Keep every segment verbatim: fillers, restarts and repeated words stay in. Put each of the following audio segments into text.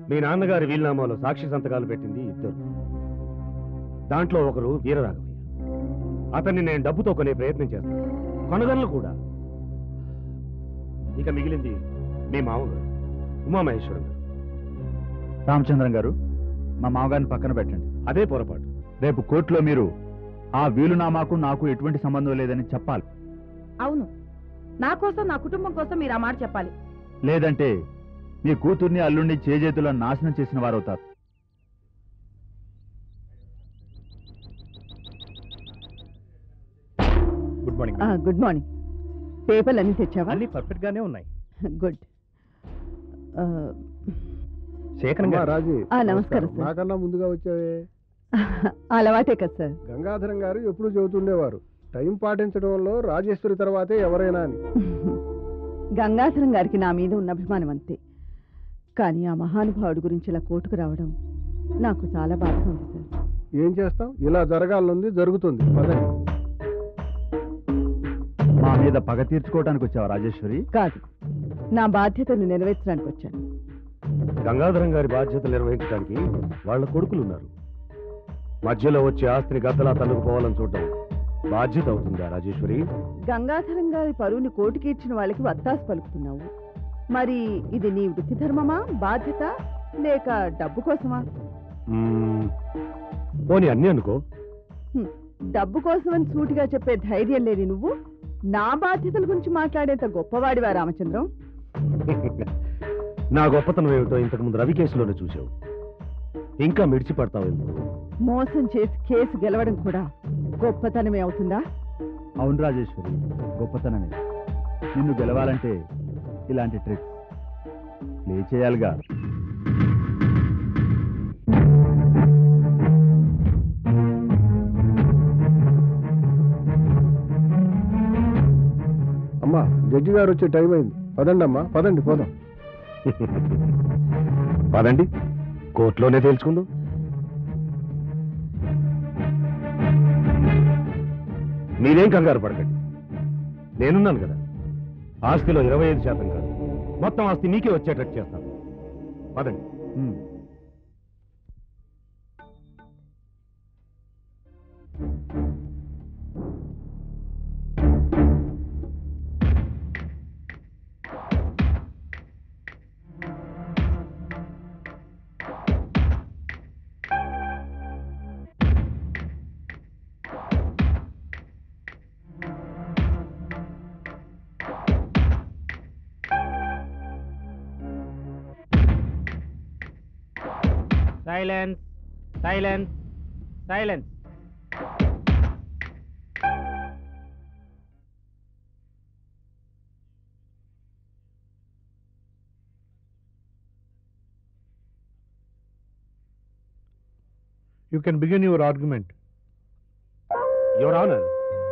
మీ నాన్నగారి వీలునామాలో సాక్షి సంతకాలు పెట్టింది ఇద్దరు. దాంట్లో ఒకరు వీరరాఘవయ్య. అతన్ని నేను డబ్బుతో కొనే ప్రయత్నం చేస్తాను, కొనగలను కూడా. ఇక మిగిలింది మీ మామగారు ఉమామహేశ్వరం గారు. రామచంద్రం గారు, మా మామగారిని పక్కన పెట్టండి. అదే పొరపాటు. రేపు కోర్టులో మీరు ఆ వీలునామాకు నాకు ఎటువంటి సంబంధం లేదని చెప్పాలి. అవును, నా కోసం, నా కుటుంబం కోసం మీరు ఆ మాట చెప్పాలి. లేదంటే మీ కూతుర్ని అల్లుడిని చేజేతులను నాశనం చేసిన వారవుతారు. Good morning. Good morning. పేపర్లు అన్ని తెచ్చావా? అన్ని పర్ఫెక్ట్ గానే ఉన్నాయి. గుడ్. శేఖర్ రాజీ, నమస్కారం సార్. నాకన్నా ముందుగా వచ్చావే. అలవాటే కదా సార్. గంగాధరం గారు ఎప్పుడు చెబుతుండేవారు, టైం పాటించడంలో రాజేశ్వరి తర్వాతే ఎవరైనా అని. గంగాధరం గారికి నా మీద ఉన్న అభిమానం అంతే. కానీ ఆ మహానుభావుడి గురించి ఇలా కోర్టుకు రావడం నాకు చాలా బాధగా ఉంది సార్. ఏం చేస్తాం, ఇలా జరగాలనుంది, జరుగుతుంది. పదండి. మా మీద పగ తీర్చుకోవడానికి వచ్చావా రాజేశ్వరి? కాదు, నా బాధ్యతను నెరవేర్చడానికి వచ్చాను. గంగాధరం గారి బాధ్యతలు నిర్వహించడానికి వాళ్ళ కొడుకులు ఉన్నారు. మధ్యలో వచ్చే ఆస్తిని గద్దలా తన్నుకుపోవాలని చూడటం బాధ్యత అవుతుందా రాజేశ్వరి? గంగాధరం గారి పరువుని కోర్టుకి ఇచ్చిన వాళ్ళకి వత్తాసు పలుకుతున్నావు. మరి ఇది నీ వృత్తి ధర్మమా, బాధ్యత, లేక డబ్బు కోసమా? పోనీ అన్నీ అనుకో. డబ్బు కోసమని సూటిగా చెప్పే ధైర్యం లేని నువ్వు నా బాధ్యతల గురించి మాట్లాడేంత గొప్పవాడివా రామచంద్రం? నా గొప్పతనం ఏమిటో ఇంతకు ముందు రవి కేసులోనే చూసావు. ఇంకా మిడిచి పడతావు ఎందుకు? మోసం చేసి కేసు గెలవడం కూడా గొప్పతనమే అవుతుందా? అవును రాజేశ్వరి, గొప్పతనమే. నిన్ను గెలవాలంటే ఇలాంటి ట్రిక్స్ ప్లే చేయాలిగా. అమ్మా, జడ్జి గారు వచ్చే టైం అయింది. పదండి అమ్మా, పదండి, పోదాం. పదండి, కోర్టులోనే తేల్చుకుందాం. మీరేం కంగారు పడకండి, నేనున్నాను కదా. ఆస్తిలో ఇరవై ఐదు శాతం కాదు, మొత్తం ఆస్తి మీకే వచ్చేటట్టు చేస్తాను. పదండి. Silence, silence, silence. You can begin your argument. Your honour,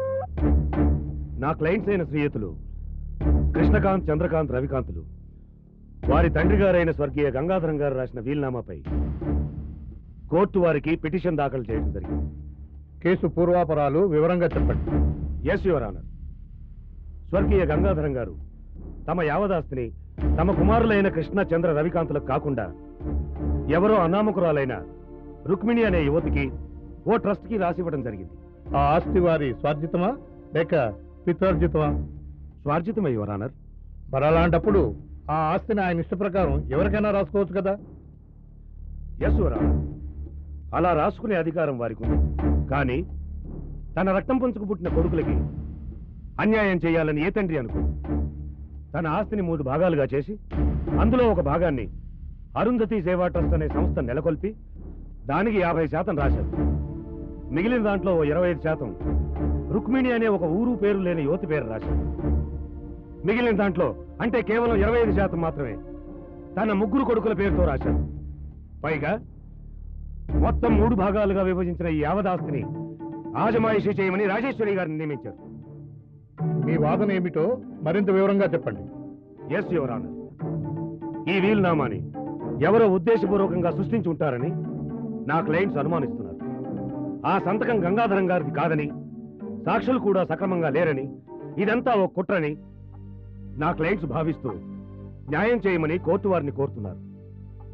నా క్లయింట్స్ అయిన శ్రీయుతులు కృష్ణకాంత్, చంద్రకాంత్, రవికాంతులు వారి తండ్రి గారైన స్వర్గీయ గంగాధరం గారు రాసిన వీలునామాపై కోర్టు వారికి పిటిషన్ దాఖలు చేయడం జరిగింది. కేసు పూర్వాపరాలు వివరంగా చెప్పండి. Yes your honour. స్వర్గీయ గంగాధరం గారు తమ యావదాస్తిని తమ కుమారులైన కృష్ణ, చంద్ర, రవికాంతులకు కాకుండా ఎవరో అనామకురాలైన రుక్మిణి అనే యువతికి ఓ ట్రస్ట్ కి రాసివ్వడం జరిగింది. ఆ ఆస్తి వారి స్వార్జితమా లేక పిత్రార్జితమా? స్వార్జితమే యువర్ ఆనర్. మరి అలాంటప్పుడు ఆ ఆస్తిని ఆయన ఇష్ట ప్రకారం ఎవరికైనా రాసుకోవచ్చు కదా? ఎస్ యువర్ ఆనర్, అలా రాసుకునే అధికారం వారికి ఉంది. కానీ తన రక్తం పంచుకు పుట్టిన కొడుకులకి అన్యాయం చేయాలని ఏ తండ్రి అనుకో తన ఆస్తిని మూడు భాగాలుగా చేసి అందులో ఒక భాగాన్ని అరుంధతి సేవా ట్రస్ట్ అనే సంస్థ నెలకొల్పి దానికి యాభై శాతం రాశారు. మిగిలిన దాంట్లో ఓ ఇరవై ఐదు శాతం రుక్మిణి అనే ఒక ఊరు పేరు లేని యువతి పేరు రాశారు. మిగిలిన దాంట్లో అంటే కేవలం ఇరవై ఐదు శాతం మాత్రమే తన ముగ్గురు కొడుకుల పేరుతో రాశారు. పైగా మొత్తం మూడు భాగాలుగా విభజించిన ఈ యావదాస్తిని ఆజమాయిషీ చేయమని రాజేశ్వరి గారిని నియమించారు. మీ వాదన ఏమిటో మరింత వివరంగా చెప్పండి. Yes your honour. ఈ వీలునామాని ఎవరో ఉద్దేశపూర్వకంగా సృష్టించి ఉంటారని నా క్లయింట్స్ అనుమానిస్తున్నారు. ఆ సంతకం గంగాధరం గారిది కాదని, సాక్షులు కూడా సక్రమంగా లేరని, ఇదంతా ఓ కుట్రని నా క్లయింట్స్ భావిస్తూ న్యాయం చేయమని కోర్టు వారిని కోరుతున్నారు.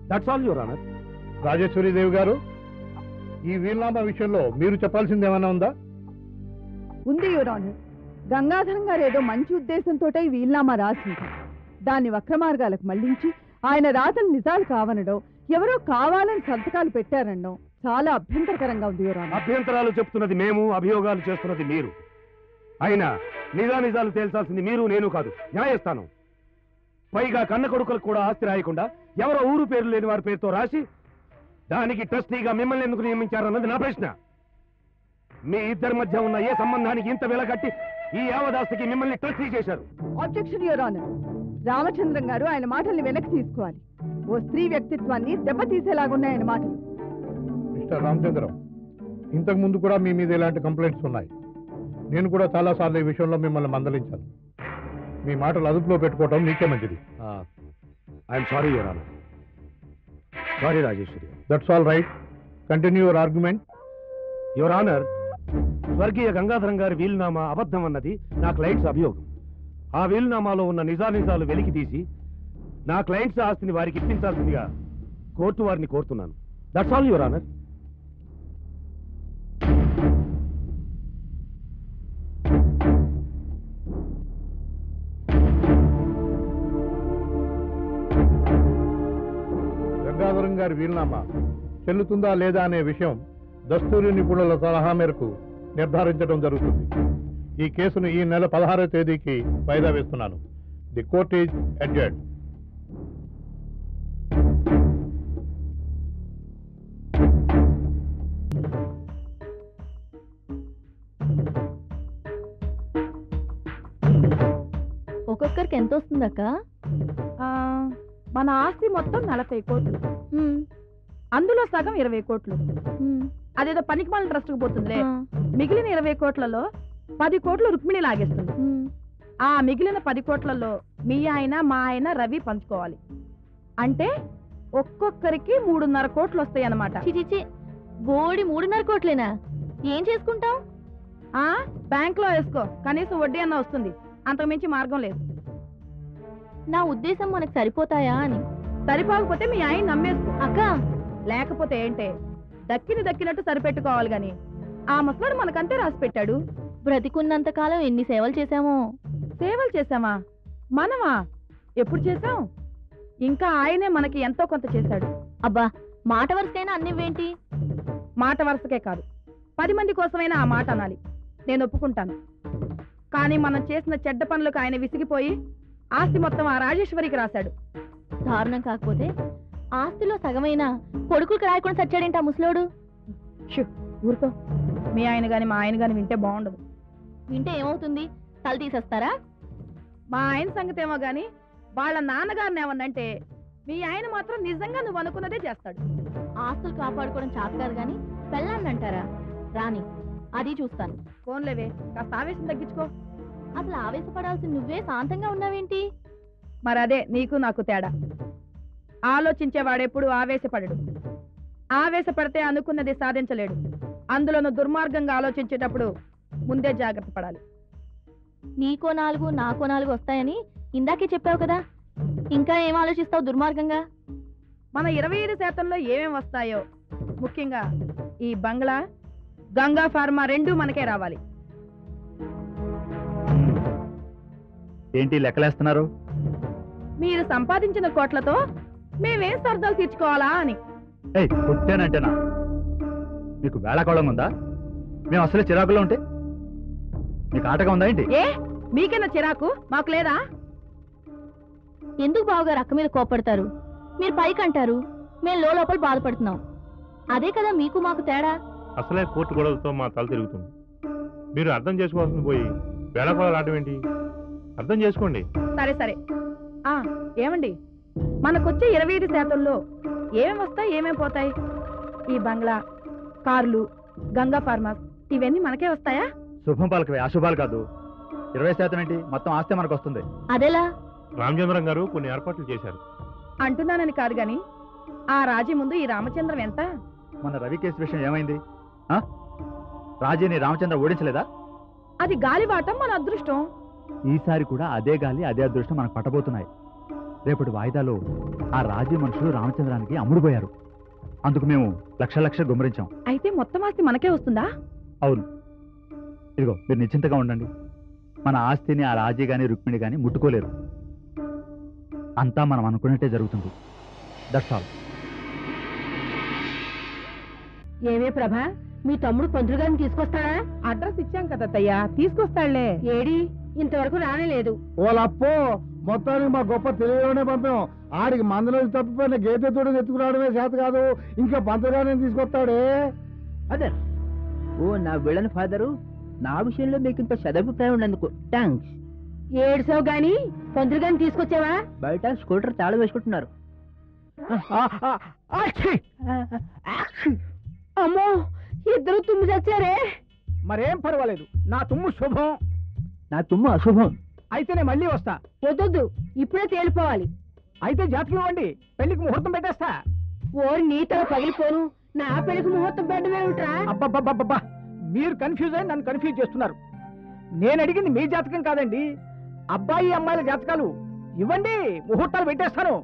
That's all your honour. Rajeshwaridevi గారు, ఈ వీలునామా విషయంలో మీరు చెప్పాల్సింది ఏమైనా ఉందా? ఉంది యువర్ ఆనర్. గంగాధరం గారు ఏదో మంచి ఉద్దేశంతో ఈ వీలునామా రాసింది. దాన్ని వక్రమార్గాలకు మళ్లించి ఆయన రాతలు నిజాలు కావనడం, ఎవరో కావాలని సంతకాలు పెట్టారనడం చాలా అభ్యంతరకరంగా ఉంది యువర్ ఆనర్. అభ్యంతరాలు చెప్తున్నది మేము, అభియోగాలు చేస్తున్నది మీరు. అయినా నిజా నిజాలు తేల్చాల్సింది మీరు, నేను కాదు, న్యాయస్థానం. పైగా కన్న కొడుకులకు కూడా ఆస్తి రాయకుండా ఎవరో ఊరు పేరు లేని వారి పేరుతో రాసి దానికి ట్రస్టీగా మిమ్మల్ని ఎందుకు నియమించారన్నది నా ప్రశ్న. మీ ఇద్దరి మధ్య ఉన్న ఏ సంబంధానికి ఇంత వెల కట్టి ఈ యావదాస్తికి మిమ్మల్ని ట్రస్టీ చేశారు? Objection your honour. రామచంద్రం గారు ఆయన మాటల్ని వెనక్కి తీసుకోవాలి. ఓ స్త్రీ వ్యక్తిత్వాన్ని దెబ్బతీసేలాగున్నాయి ఆయన మాటలు. మిస్టర్ రామచంద్రం, ఇంతకు ముందు కూడా మీ మీద ఇలాంటి కంప్లైంట్స్ ఉన్నాయి. నేను కూడా చాలాసార్లు ఈ విషయంలో మిమ్మల్ని మందలించాను. మీ మాటలు అదుపులో పెట్టుకోవటం మీకే మంచిది. I'm sorry your honour. Sorry Rajeshwari. That's all right. Continue your argument. Your honour, స్వర్గీయ గంగాధరం గారి వీలునామా అబద్ధం అన్నది నా క్లయింట్స్ అభియోగం. ఆ వీలునామాలో ఉన్న నిజానిజాలు వెలికి తీసి నా క్లయింట్స్ ఆస్తిని వారికి ఇప్పించాల్సిందిగా కోర్టు వారిని కోరుతున్నాను. That's all your honour. Gangadharam గారి వీలునామా చెల్లుతుందా లేదా అనే విషయం దస్తూరి నిపుణుల సలహా మేరకు నిర్ధారించడం జరుగుతుంది. ఈ కేసును ఈ నెల పదహారవ తేదీకి వాయిదా వేస్తున్నాను. The court is adjourned. ఒక్కొక్కరికి ఎంత వస్తుందక్క? ఆ, మన ఆస్తి మొత్తం నలభై కోట్లు, అందులో సగం ఇరవై కోట్లు. అదేదో పనికిమాలిన ట్రస్ట్కి పోతుందిలే. మిగిలిన ఇరవై కోట్లలో పది కోట్లు రుక్మిణి లాగేస్తుంది. ఆ మిగిలిన పది కోట్లలో మీ ఆయన మా ఆయన రవి పంచుకోవాలి. అంటే ఒక్కొక్కరికి మూడున్నర కోట్లు వస్తాయి అన్నమాట. చిచిచి, బోడి మూడున్నర కోట్లేనా? ఏం చేసుకుంటాం? ఆ బ్యాంక్ లో వేసుకో, కనీసం వడ్డీ అన్న వస్తుంది. అంతకుమించి మార్గం లేదు. నా ఉద్దేశం మనకు సరిపోతాయా అని. సరిపోకపోతే మీ ఆయన నమ్మేసుకో అక్క. లేకపోతే ఏంటే, దక్కిని దక్కినట్టు సరిపెట్టుకోవాలి గాని ఆ ముసలాడు మనకంతే రాసి పెట్టాడు. బ్రతికున్నంత కాలం ఎన్ని సేవలు చేశామో. సేవలు చేశామా? మనమా? ఎప్పుడు చేశాం? ఇంకా ఆయనే మనకి ఎంతో కొంత చేశాడు. అబ్బా, మాట వరుసకైనా అన్నివేంటి? మాట వరుసకే కాదు, పది మంది కోసమైనా ఆ మాట అనాలి. నేను ఒప్పుకుంటాను. కానీ మనం చేసిన చెడ్డ పనులకు ఆయన విసిగిపోయి ఆస్తి మొత్తం ఆ రాజేశ్వరికి రాశాడు. దారుణం కాకపోతే ఆస్తిలో సగమైనా కొడుకులకు రాయకుండా చచ్చాడేంటి ఆ ముసలోడు? ఊరుకో. మీ ఆయన గాని మా ఆయన గాని వింటే బాగుండదు. వింటే ఏమవుతుంది? తల తీసేస్తారా? మా ఆయన సంగతి ఏమో గాని వాళ్ళ నాన్నగారిని ఏమన్నంటే మీ ఆయన మాత్రం నిజంగా నువ్వు అనుకున్నదే చేస్తాడు. ఆస్తులు కాపాడుకోవడం చాలు కాదు గాని పెళ్ళాన్ని అంటారా? రాని, అది చూస్తాను. ఫోన్లేవే, కాస్త ఆవేశం తగ్గించుకో. అసలు ఆవేశపడాల్సి నువ్వే శాంతంగా ఉన్నావేంటి? మరి అదే నీకు నాకు తేడా. ఆలోచించేవాడెప్పుడు ఆవేశపడడు. ఆవేశపడితే అనుకున్నది సాధించలేడు. అందులోనూ దుర్మార్గంగా ఆలోచించేటప్పుడు ముందే జాగ్రత్త పడాలి. నీకో నాలుగు నాకో నాలుగు వస్తాయని ఇందాకే చెప్పావు కదా, ఇంకా ఏం ఆలోచిస్తావు దుర్మార్గంగా? మన ఇరవై ఐదు శాతంలో ఏమేం వస్తాయో, ముఖ్యంగా ఈ బంగ్లా, గంగా ఫార్మా రెండూ మనకే రావాలి. ఏంటి లెక్కలేస్తున్నారు? మీరు సంపాదించిన కోట్లతో మేమేం సరదాలు తీర్చుకోవాలా అని. ఏయ్, కొట్టానంటేనా? మీకు వేళాకోళం ఉందా? మేము అసలే చిరాకులో ఉంటే మీకు ఆటగా ఉందా ఏంటి? ఏ మీకైనా చిరాకు, మాకు లేదా? ఎందుకు బావగారు అక్క మీద కోపడతారు? మీరు పైకి అంటారు, మేము లోపల బాధపడుతున్నాం. అదే కదా మీకు మాకు తేడా. అసలే కోర్టు గొడవలతో మా తల తిరుగుతుంది. మీరు అర్థం చేసుకోవాల్సింది పోయి వేళాకోళాలు ఆడటం ఏంటి? అర్థం చేసుకోండి. సరే సరే. ఆ ఏమండి, మనకొచ్చే ఇరవై ఐదు శాతంలో ఏమేం వస్తాయి, ఏమేం పోతాయి? ఈ బంగ్లా, కార్లు, గంగా ఫార్మాస్ ఇవన్నీ మనకే వస్తాయా? శుభం పలకవే, అశుభాలు కాదు. ఇరవై శాతం ఏంటి? మొత్తం ఆస్తి మనకు వస్తుంది. అదేలా? రామచంద్రం గారు కొన్ని ఏర్పాట్లు చేశారు. అంటున్నానని కాదు గాని ఆ రాజీ ముందు ఈ రామచంద్రం ఎంత? మన రవి కేసు విషయం ఏమైంది? రాజీని రామచంద్ర ఓడించలేదా? అది గాలివాటం, మన అదృష్టం. ఈసారి కూడా అదే గాలి అదే అదృష్టం మనకు పట్టబోతున్నాయి. రేపటి వాయిదాలో ఆ రాజీ మనుషులు రామచంద్రానికి అమ్ముడుపోయారు. అందుకు మేము లక్ష లక్ష గుమ్మరించాం. అయితే మొత్తం ఆస్తి మనకే వస్తుందా? అవును. ఇదిగో మీరు నిశ్చింతగా ఉండండి. మన ఆస్తిని ఆ రాజీ గాని రుక్మిణి గాని ముట్టుకోలేరు. అంతా మనం అనుకున్నట్టే జరుగుతుంది. That's all. ఏమే ప్రభా, మీ తమ్ముడు పంతులు గారిని తీసుకొస్తాడా? అడ్రస్ ఇచ్చాం కదా అత్తయ్య, తీసుకొస్తాడులే. ఏడి ఇంతవరకు రానేలేదు. ఓలప్పో మొత్తానికి మా గొప్ప తెలియలోనే పంపాం. ఆడికి మందులో తప్పిపోయిన గేదె తోడు ఎత్తుకురావడమే చేత కాదు, ఇంకా పంతులుగానే తీసుకొస్తాడే. అదే ఓ నా విలన్ ఫాదరు, నా విషయంలో మీకు ఇంత సదభిప్రాయం ఉన్నందుకు థ్యాంక్స్. ఏడ్సావు గాని పంతులు గారిని తీసుకొచ్చావా? బయట స్కూటర్ తాళం వేసుకుంటున్నారు. అమ్మో, ఇద్దరు తుమ్ము చచ్చారే. మరేం పర్వాలేదు, నా తుమ్ము శుభం. నా తుమ్ము అశుభం. అయితే నేను మళ్ళీ వస్తా. వద్దొద్దు, ఇప్పుడే తేలిపోవాలి. అయితే జాతకం ఇవ్వండి, పెళ్లికి ముహూర్తం పెట్టేస్తా. ఓరి నీతో పగిలిపోను, నా పెళ్లికి ముహూర్తం పెట్టమేమిట్రా? అబ్బబ్బబ్బబ్బా, మీరు కన్ఫ్యూజ్ అయి నన్ను కన్ఫ్యూజ్ చేస్తున్నారు. నేను అడిగింది మీ జాతకం కాదండి, అబ్బాయి అమ్మాయిల జాతకాలు ఇవ్వండి, ముహూర్తాలు పెట్టేస్తాను.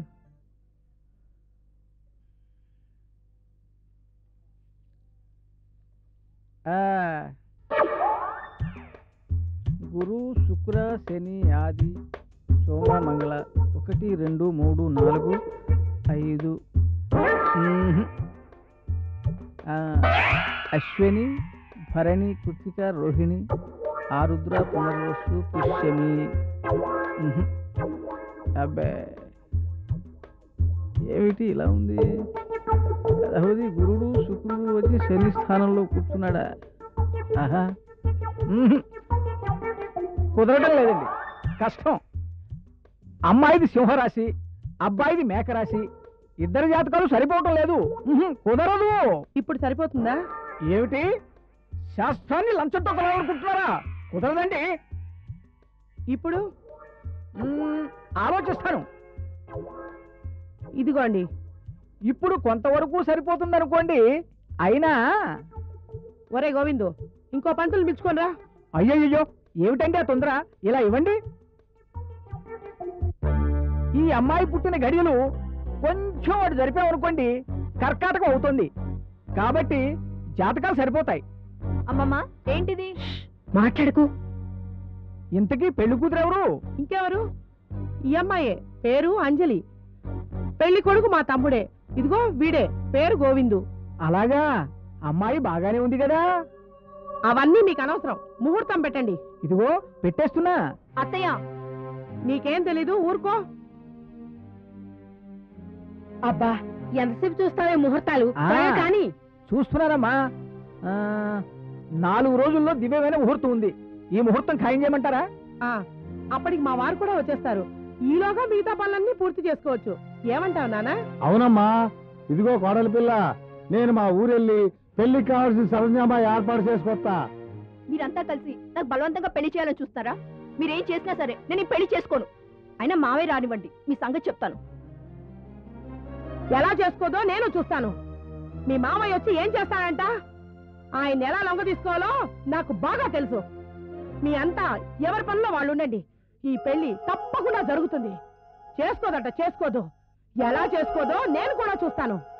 గురు శుక్ర శని ఆది సోమ మంగళ ఒకటి రెండు మూడు నాలుగు ఐదు, అశ్విని భరణి కృతిక రోహిణి ఆరుద్ర పునర్వసు పుష్యమి. అబ్బే ఏమిటి ఇలా ఉంది? అదవది గురుడు శుక్రుడు వచ్చి శని స్థానంలో కూర్చున్నాడా? ఆహా, కుదరడం లేదండి, కష్టం. అమ్మాయిది సింహరాశి, అబ్బాయిది మేకరాశి, ఇద్దరు జాతకాలు సరిపోవటం లేదు. కుదరదు. ఇప్పుడు సరిపోతుందా? ఏమిటి శాస్త్రాన్ని లంచంతో కొనాలనుకుంటున్నారా? కుదరదండి. ఇప్పుడు ఆలోచిస్తాను. ఇదిగోండి, ఇప్పుడు కొంతవరకు సరిపోతుంది అనుకోండి. అయినా ఒరే గోవిందు, ఇంకో పంతులు పిలుచుకోనరా. అయ్యయ్యో, ఏమిటండి ఆ తొందర? ఇలా ఇవ్వండి. ఈ అమ్మాయి పుట్టిన గడియలు కొంచెం వాడు జరిపామనుకోండి, కర్కాటకం అవుతుంది. కాబట్టి జాతకాలు సరిపోతాయి. అమ్మమ్మ ఏంటిది? మాట్లాడుకు. ఇంతకీ పెళ్లి కూతురు ఎవరు? ఇంకెవరు? ఈ అమ్మాయే, పేరు అంజలి. పెళ్లి కొడుకు మా తమ్ముడే, ఇదిగో వీడే, పేరు గోవిందు. అలాగా, అమ్మాయి బాగానే ఉంది కదా. అవన్నీ మీకు అనవసరం, ముహూర్తం పెట్టండి. ఇదిగో పెట్టేస్తున్నా. అత్తయ్య నీకేం తెలీదు, ఊరుకో. అబ్బా, ఎంతసేపు చూస్తావే ముహూర్తాలు? ఆ. త్వరగా కానీ. చూస్తున్నారమ్మా, ఆ, నాలుగు రోజుల్లో దివ్యమైన ముహూర్తం ఉంది. ఈ ముహూర్తం ఖాయం చేయమంటారా? ఆ, అప్పటికి మా వారు కూడా వచ్చేస్తారు. ఈలోగా మిగతా పనులన్నీ పూర్తి చేసుకోవచ్చు. ఏమంటావు నాన్న? అవునమ్మా, ఇదిగో కోడలి పిల్ల, నేను మా ఊరెళ్ళి పెళ్లికి కావాల్సిన సరంజామా ఏర్పాటు చేసుకొస్తా. మీరంతా కలిసి నాకు బలవంతంగా పెళ్లి చేయాలని చూస్తారా? మీరేం చేసినా సరే నేను ఈ పెళ్లి చేసుకోను. అయినా మావే రానివ్వండి, మీ సంగతి చెప్తాను. ఎలా చేసుకోదో నేను చూస్తాను. మీ మామయ్య వచ్చి ఏం చేస్తాడంట? ఆయన ఎలా లొంగ తీసుకోవాలో నాకు బాగా తెలుసు. మీ అంతా ఎవరి పనిలో వాళ్ళు ఉండండి. ఈ పెళ్లి తప్పకుండా జరుగుతుంది. చేసుకోదట చేసుకోదు. ఎలా చేసుకోదో నేను కూడా చూస్తాను.